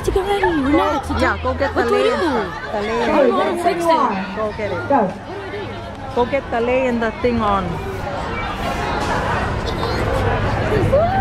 need to get ready. Yeah, go get the lei. The lei. I don't know how to fix it. Go get it. Go get the lei and the thing on.